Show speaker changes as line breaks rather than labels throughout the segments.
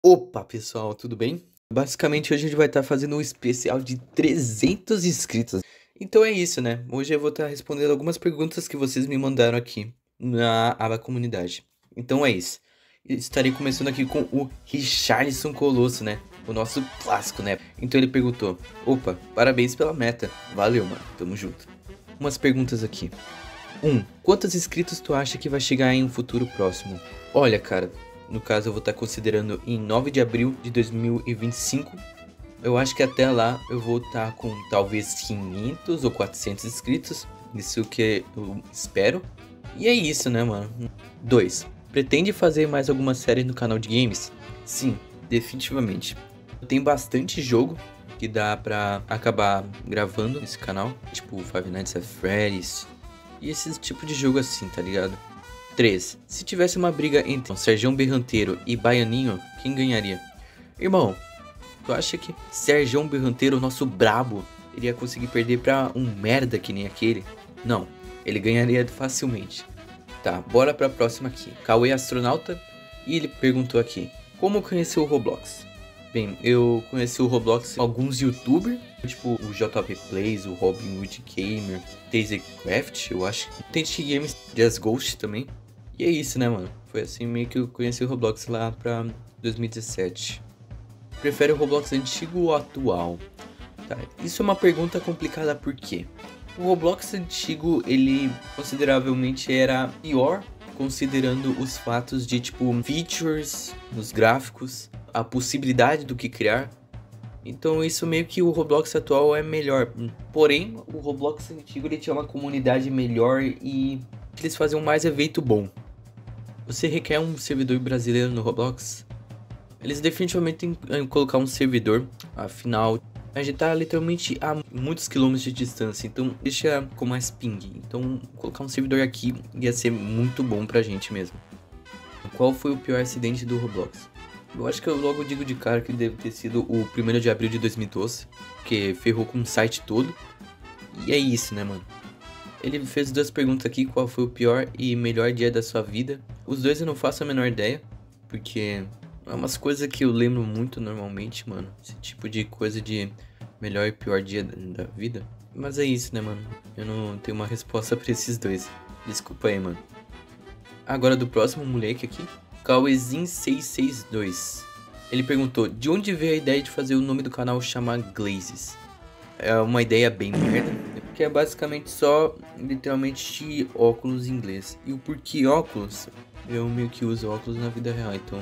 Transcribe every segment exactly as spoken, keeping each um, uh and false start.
Opa, pessoal, tudo bem? Basicamente, hoje a gente vai estar fazendo um especial de trezentos inscritos. Então é isso, né? Hoje eu vou estar respondendo algumas perguntas que vocês me mandaram aqui na aba comunidade. Então é isso. Estarei começando aqui com o Richarlison Colosso, né? O nosso clássico, né? Então ele perguntou: Opa, parabéns pela meta. Valeu, mano. Tamo junto. Umas perguntas aqui. um. Quantos inscritos tu acha que vai chegar em um futuro próximo? Olha, cara, no caso eu vou estar considerando em nove de abril de dois mil e vinte e cinco. Eu acho que até lá eu vou estar com talvez quinhentos ou quatrocentos inscritos. Isso que eu espero. E é isso, né, mano? dois. Pretende fazer mais alguma série no canal de games? Sim, definitivamente. Tem bastante jogo que dá pra acabar gravando nesse canal. Tipo Five Nights at Freddy's e esse tipo de jogo assim, tá ligado? três. Se tivesse uma briga entre Serjão Berranteiro e Baianinho, quem ganharia? Irmão, tu acha que Serjão Berranteiro, nosso brabo, iria conseguir perder pra um merda que nem aquele? Não, ele ganharia facilmente. Tá, bora pra próxima aqui. Cauê Astronauta, e ele perguntou aqui: como conheceu o Roblox? Bem, eu conheci o Roblox com alguns youtubers, tipo o J P Plays, o Robin Hood Gamer, Tasercraft, eu acho. Tem Games, Just Ghost também. E é isso, né, mano? Foi assim meio que eu conheci o Roblox lá pra dois mil e dezessete. Prefere o Roblox antigo ou atual? Tá, isso é uma pergunta complicada por quê? O Roblox antigo, ele consideravelmente era pior, considerando os fatos de, tipo, features nos gráficos, a possibilidade do que criar. Então isso meio que o Roblox atual é melhor. Porém, o Roblox antigo ele tinha uma comunidade melhor e eles faziam mais evento bom. Você requer um servidor brasileiro no Roblox? Eles definitivamente têm que colocar um servidor, afinal a gente tá literalmente a muitos quilômetros de distância, então deixa com mais ping. Então colocar um servidor aqui ia ser muito bom pra gente mesmo. Qual foi o pior acidente do Roblox? Eu acho que eu logo digo de cara que deve ter sido o primeiro de abril de dois mil e doze, que ferrou com o site todo. E é isso, né, mano? Ele fez duas perguntas aqui: qual foi o pior e melhor dia da sua vida? Os dois eu não faço a menor ideia, porque é umas coisas que eu lembro muito normalmente, mano. Esse tipo de coisa de melhor e pior dia da vida. Mas é isso, né, mano? Eu não tenho uma resposta pra esses dois. Desculpa aí, mano. Agora do próximo moleque aqui, Cauezin seis seis dois. Ele perguntou: de onde veio a ideia de fazer o nome do canal chamar Glazes? É uma ideia bem merda, porque é basicamente só, literalmente, óculos em inglês. E o porquê óculos? Eu meio que uso óculos na vida real, então...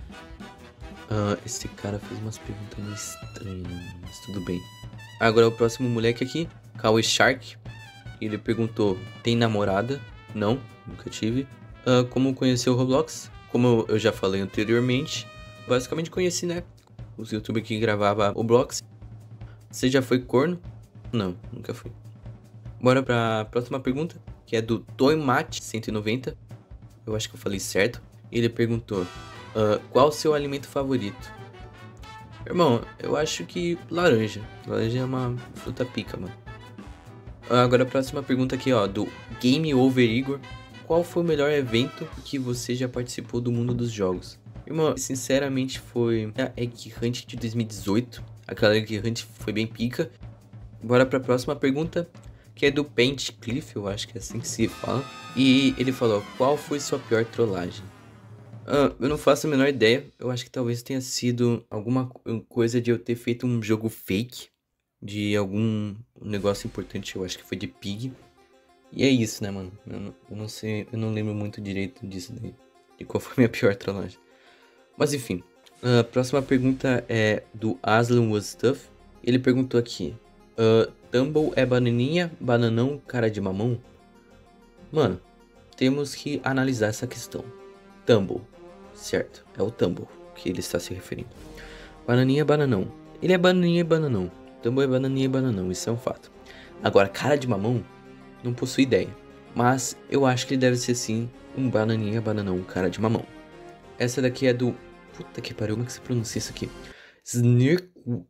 Uh, esse cara fez umas perguntas meio estranhas, mas tudo bem. Agora o próximo moleque aqui, Cauê Shark. Ele perguntou: tem namorada? Não, nunca tive. Uh, como conheceu o Roblox? Como eu já falei anteriormente, basicamente conheci, né, os youtubers que gravavam o Roblox. Você já foi corno? Não, nunca fui. Bora pra próxima pergunta, que é do Toymate cento e noventa. Eu acho que eu falei certo. Ele perguntou: uh, qual o seu alimento favorito? Irmão, eu acho que laranja. Laranja é uma fruta pica, mano. Uh, agora a próxima pergunta aqui, ó, do Game Over Igor. Qual foi o melhor evento que você já participou do mundo dos jogos? Irmão, sinceramente foi a Egg Hunt de dois mil e dezoito. Aquela Egg Hunt foi bem pica. Bora pra próxima pergunta, que é do Paint Cliff, eu acho que é assim que se fala. E ele falou: qual foi sua pior trollagem? Ah, eu não faço a menor ideia. Eu acho que talvez tenha sido alguma coisa de eu ter feito um jogo fake de algum negócio importante. Eu acho que foi de Pig. E é isso, né, mano? Eu não, eu não sei, eu não lembro muito direito disso daí, de qual foi a minha pior trollagem. Mas enfim, a próxima pergunta é do Aslan Was Stuff. Ele perguntou aqui: uh, Tumble é bananinha, bananão, cara de mamão? Mano, temos que analisar essa questão. Tumble, certo, é o Tumble que ele está se referindo. Bananinha, bananão. Ele é bananinha e bananão. Tumble é bananinha e bananão, isso é um fato. Agora, cara de mamão, não possuo ideia. Mas eu acho que ele deve ser sim um bananinha, bananão, cara de mamão. Essa daqui é do... Puta que pariu, como é que se pronuncia isso aqui? Snir... Uh,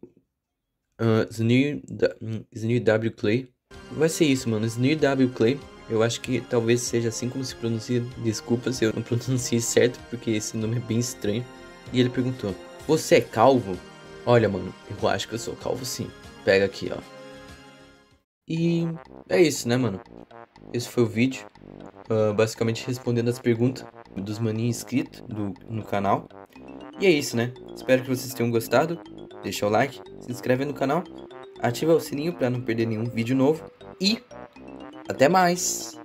Snir... Snir W Clay. Vai ser isso, mano. Snir W Clay. Eu acho que talvez seja assim como se pronuncia. Desculpa se eu não pronunciei certo, porque esse nome é bem estranho. E ele perguntou: Você é calvo? Olha, mano, eu acho que eu sou calvo sim. Pega aqui, ó. E é isso, né, mano? Esse foi o vídeo. Uh, basicamente respondendo as perguntas dos maninhos inscritos do, no canal. E é isso, né? Espero que vocês tenham gostado. Deixa o like, se inscreve no canal, ativa o sininho para não perder nenhum vídeo novo. E até mais!